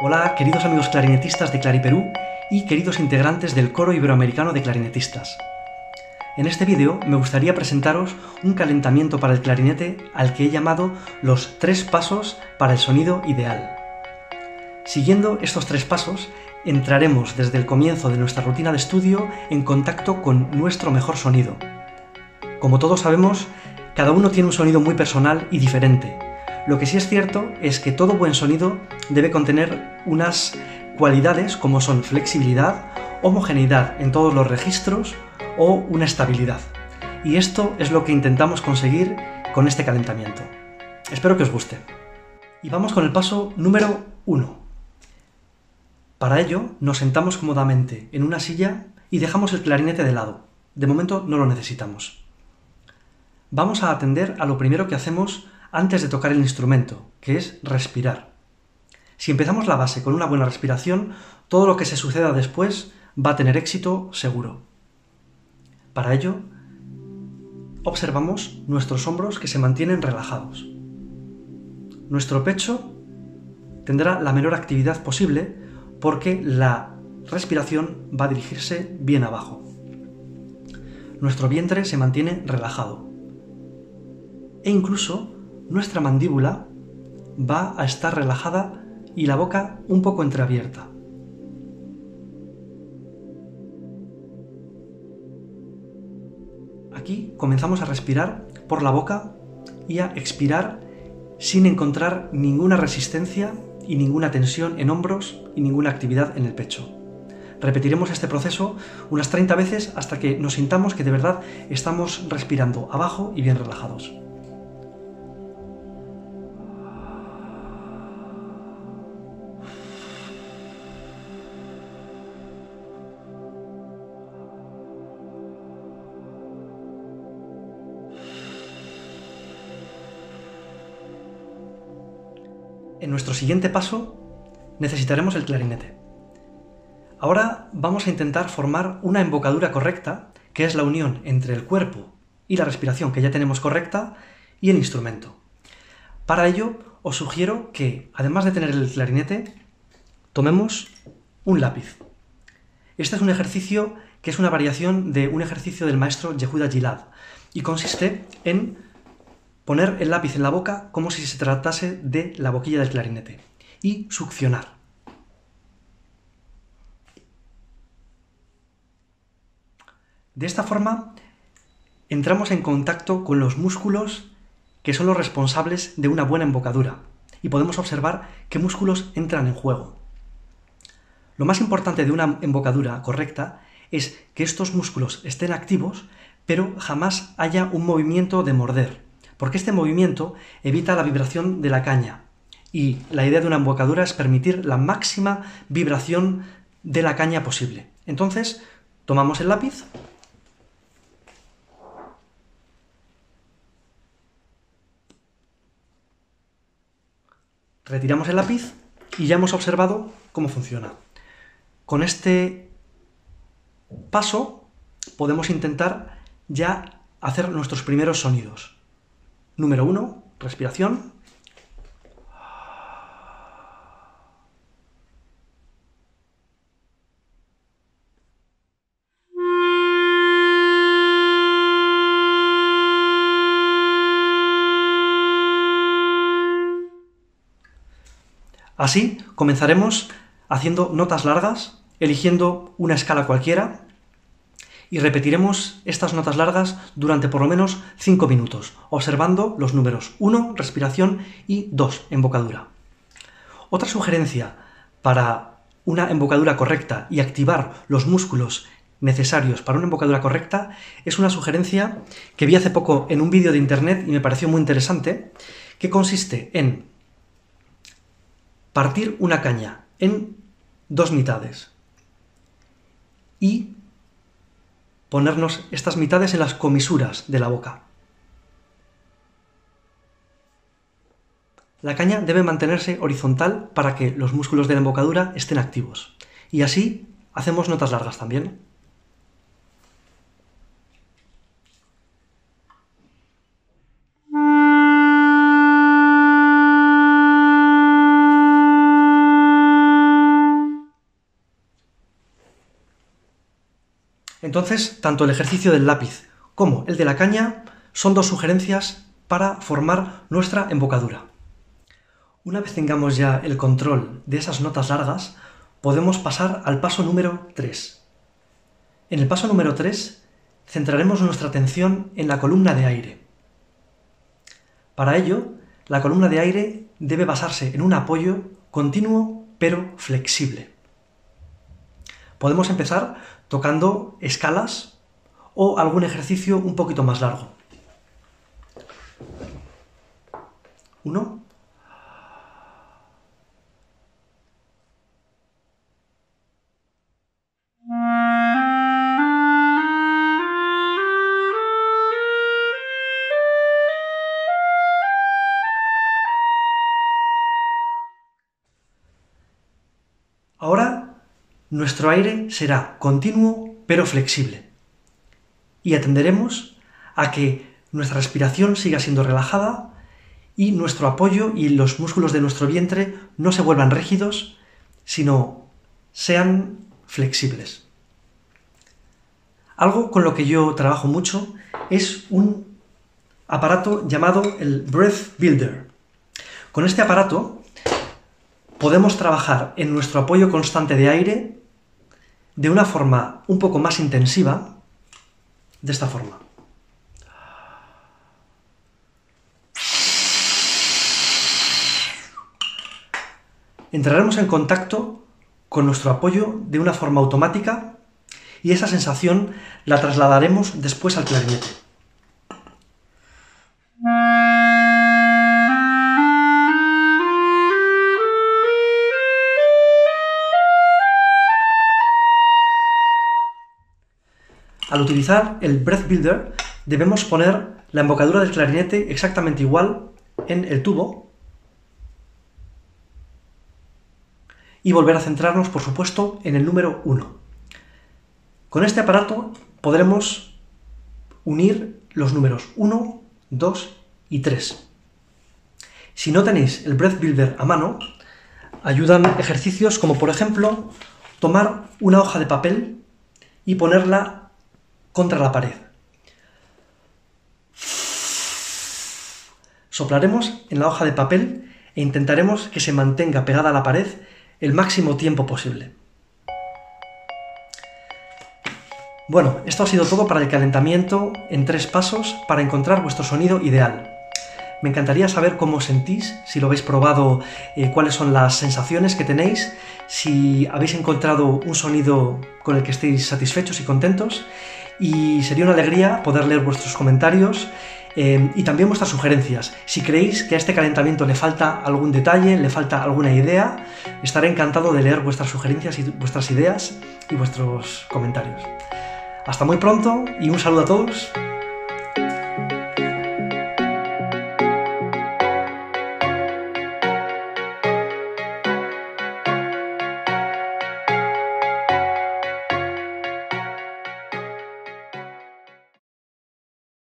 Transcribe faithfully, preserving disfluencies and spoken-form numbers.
Hola, queridos amigos clarinetistas de Clariperú y queridos integrantes del Coro Iberoamericano de Clarinetistas. En este vídeo me gustaría presentaros un calentamiento para el clarinete al que he llamado los tres pasos para el sonido ideal. Siguiendo estos tres pasos, entraremos desde el comienzo de nuestra rutina de estudio en contacto con nuestro mejor sonido. Como todos sabemos, cada uno tiene un sonido muy personal y diferente. Lo que sí es cierto es que todo buen sonido debe contener unas cualidades como son flexibilidad, homogeneidad en todos los registros o una estabilidad. Y esto es lo que intentamos conseguir con este calentamiento. Espero que os guste. Y vamos con el paso número uno. Para ello nos sentamos cómodamente en una silla y dejamos el clarinete de lado. De momento no lo necesitamos. Vamos a atender a lo primero que hacemos antes de tocar el instrumento, que es respirar. Si empezamos la base con una buena respiración, todo lo que se suceda después va a tener éxito seguro. Para ello, observamos nuestros hombros que se mantienen relajados. Nuestro pecho tendrá la menor actividad posible porque la respiración va a dirigirse bien abajo. Nuestro vientre se mantiene relajado. E incluso nuestra mandíbula va a estar relajada y la boca un poco entreabierta. Aquí comenzamos a respirar por la boca y a expirar sin encontrar ninguna resistencia y ninguna tensión en hombros y ninguna actividad en el pecho. Repetiremos este proceso unas treinta veces hasta que nos sintamos que de verdad estamos respirando abajo y bien relajados. En nuestro siguiente paso necesitaremos el clarinete. Ahora vamos a intentar formar una embocadura correcta, que es la unión entre el cuerpo y la respiración que ya tenemos correcta y el instrumento. Para ello os sugiero que, además de tener el clarinete, tomemos un lápiz. Este es un ejercicio que es una variación de un ejercicio del maestro Yehuda Gilad y consiste en poner el lápiz en la boca como si se tratase de la boquilla del clarinete y succionar. De esta forma entramos en contacto con los músculos que son los responsables de una buena embocadura y podemos observar qué músculos entran en juego. Lo más importante de una embocadura correcta es que estos músculos estén activos, pero jamás haya un movimiento de morder, porque este movimiento evita la vibración de la caña y la idea de una embocadura es permitir la máxima vibración de la caña posible. Entonces, tomamos el lápiz, retiramos el lápiz y ya hemos observado cómo funciona. Con este paso podemos intentar ya hacer nuestros primeros sonidos. Número uno, respiración. Así comenzaremos haciendo notas largas, eligiendo una escala cualquiera, y repetiremos estas notas largas durante por lo menos cinco minutos, observando los números uno, respiración, y dos, embocadura. Otra sugerencia para una embocadura correcta y activar los músculos necesarios para una embocadura correcta es una sugerencia que vi hace poco en un vídeo de internet y me pareció muy interesante, que consiste en partir una caña en dos mitades y ponernos estas mitades en las comisuras de la boca. La caña debe mantenerse horizontal para que los músculos de la embocadura estén activos. Y así hacemos notas largas también. Thank you. Entonces, tanto el ejercicio del lápiz como el de la caña son dos sugerencias para formar nuestra embocadura. Una vez tengamos ya el control de esas notas largas, podemos pasar al paso número tres. En el paso número tres centraremos nuestra atención en la columna de aire. Para ello, la columna de aire debe basarse en un apoyo continuo pero flexible. Podemos empezar tocando escalas o algún ejercicio un poquito más largo. Uno. Ahora, nuestro aire será continuo pero flexible y atenderemos a que nuestra respiración siga siendo relajada y nuestro apoyo y los músculos de nuestro vientre no se vuelvan rígidos, sino sean flexibles. Algo con lo que yo trabajo mucho es un aparato llamado el Breath Builder. Con este aparato podemos trabajar en nuestro apoyo constante de aire de una forma un poco más intensiva, de esta forma. Entraremos en contacto con nuestro apoyo de una forma automática y esa sensación la trasladaremos después al clarinete. Al utilizar el Breath Builder debemos poner la embocadura del clarinete exactamente igual en el tubo y volver a centrarnos, por supuesto, en el número uno. Con este aparato podremos unir los números uno, dos y tres. Si no tenéis el Breath Builder a mano, ayudan ejercicios como, por ejemplo, tomar una hoja de papel y ponerla contra la pared. Soplaremos en la hoja de papel e intentaremos que se mantenga pegada a la pared el máximo tiempo posible. Bueno, esto ha sido todo para el calentamiento en tres pasos para encontrar vuestro sonido ideal. Me encantaría saber cómo os sentís, si lo habéis probado, eh, cuáles son las sensaciones que tenéis, si habéis encontrado un sonido con el que estéis satisfechos y contentos, y sería una alegría poder leer vuestros comentarios eh, y también vuestras sugerencias. Si creéis que a este calentamiento le falta algún detalle, le falta alguna idea, estaré encantado de leer vuestras sugerencias y vuestras ideas y vuestros comentarios. Hasta muy pronto y un saludo a todos.